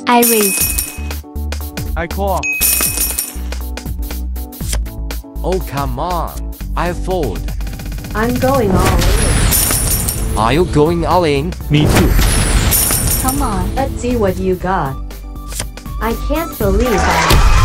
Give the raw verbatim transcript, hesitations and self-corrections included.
I raise. I call. Oh, come on. I fold. I'm going all in. Are you going all in? Me too. Come on. Let's see what you got. I can't believe that.